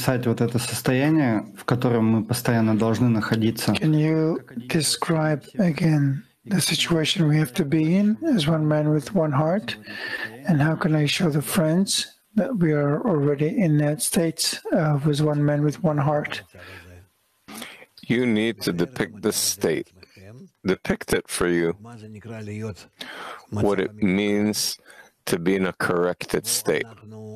описать вот это состояние, в котором мы постоянно должны находиться? Can you describe again the situation we have to be in as one man with one heart? And how can I show the friends that we are already in that state with one man with one heart? You need to depict the state. Depict it for you. What it means to be in a corrected state.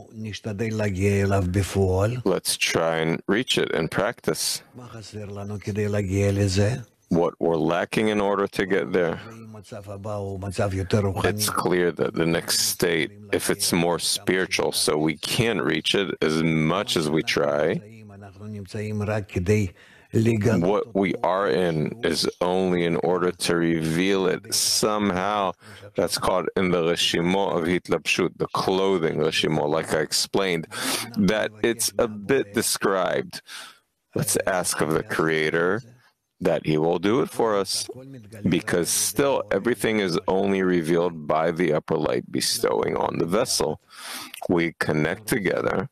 Let's try and reach it in practice. What we're lacking in order to get there. It's clear that the next state, if it's more spiritual, so we can't reach it as much as we try. What we are in is only in order to reveal it somehow. That's called in the Reshimo of Hitlapshut, the clothing Reshimo, like I explained, that it's a bit described. Let's ask of the Creator that He will do it for us, because still everything is only revealed by the upper light bestowing on the vessel. We connect together.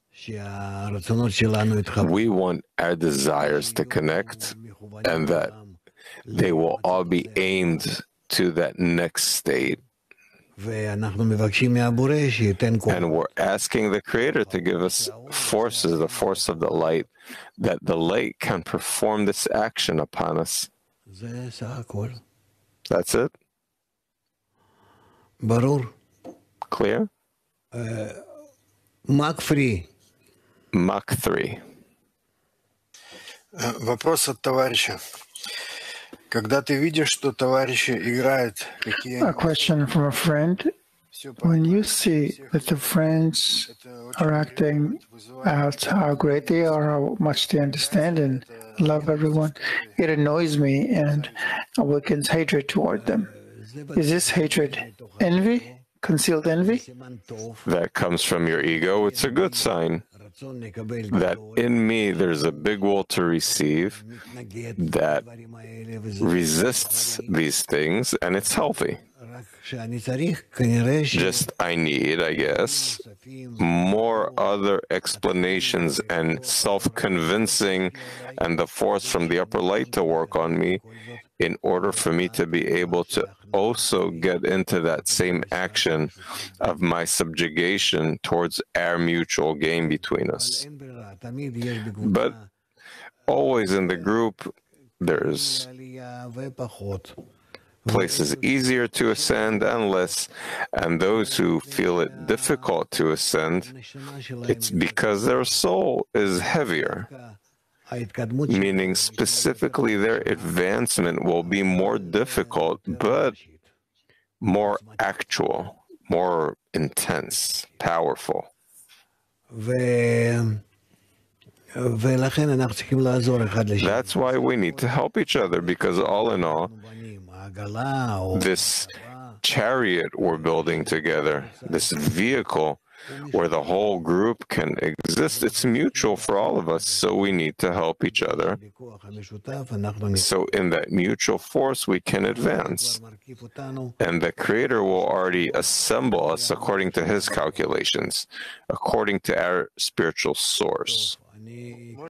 We want our desires to connect, and that they will all be aimed to that next state. And we're asking the Creator to give us forces, the force of the light, that the light can perform this action upon us. That's it? Clear? Mach 3. Mach 3. Вопрос от товарища. Когда ты видишь, что товарищи играют A question from a friend. When you see that the friends are acting out how great they are, how much they understand and love everyone, it annoys me and awakens hatred toward them. Is this hatred envy? Concealed envy? That comes from your ego. It's a good sign that in me there's a big will to receive that resists these things, and it's healthy. Just I need, I guess, more other explanations and self-convincing and the force from the upper light to work on me in order for me to be able to also get into that same action of my subjugation towards our mutual gain between us. But always in the group, there's places easier to ascend and less, and those who feel it difficult to ascend, it's because their soul is heavier. Meaning specifically their advancement will be more difficult, but more actual, more intense, powerful. That's why we need to help each other, because all in all, this chariot we're building together, this vehicle where the whole group can exist, it's mutual for all of us, so we need to help each other. So in that mutual force, we can advance. And the Creator will already assemble us according to His calculations, according to our spiritual source.